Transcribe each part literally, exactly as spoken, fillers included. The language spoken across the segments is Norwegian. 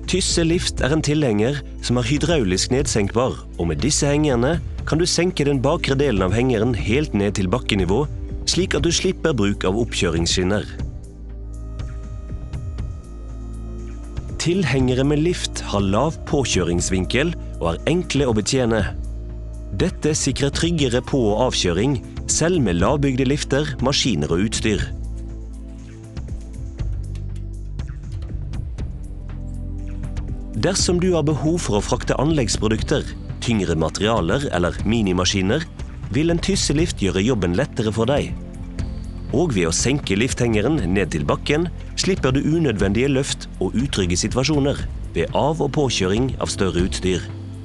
Tysse Lift er en tilhenger som er hydraulisk nedsenkbar, og med disse hengerne kan du senke den bakre delen av hengeren helt ned til bakkenivå, slik at du slipper bruk av oppkjøringsskinner. Tilhengere med lift har lav påkjøringsvinkel og er enkle å betjene. Dette sikrer tryggere på- og avkjøring, selv med lavbygde lifter, maskiner og utstyr. Dersom du har behov for å frakte anleggsprodukter, tyngre materialer eller minimaskiner, vil en Tysse-lift gjøre jobben lettere for deg. Og ved å senke lifthengeren ned til bakken, slipper du unødvendige løft og utrygge situasjoner ved av- og påkjøring av større utstyr.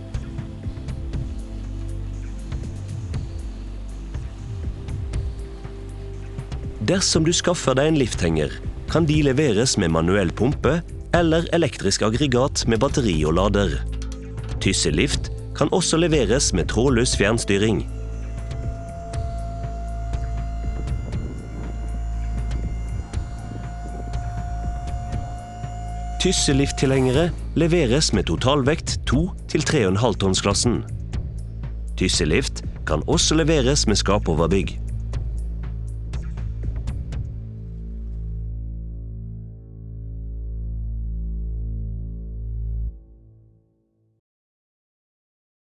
Dersom du skaffer deg en lifthenger, kan de leveres med manuell pumpe eller elektrisk aggregat med batteri og lader. Tysse Lift kan også leveres med trådløs fjernstyring. Tysse Lift-tilhengere leveres med totalvekt to til tre komma fem tonns klassen. Tysse Lift kan også leveres med skapoverbygg.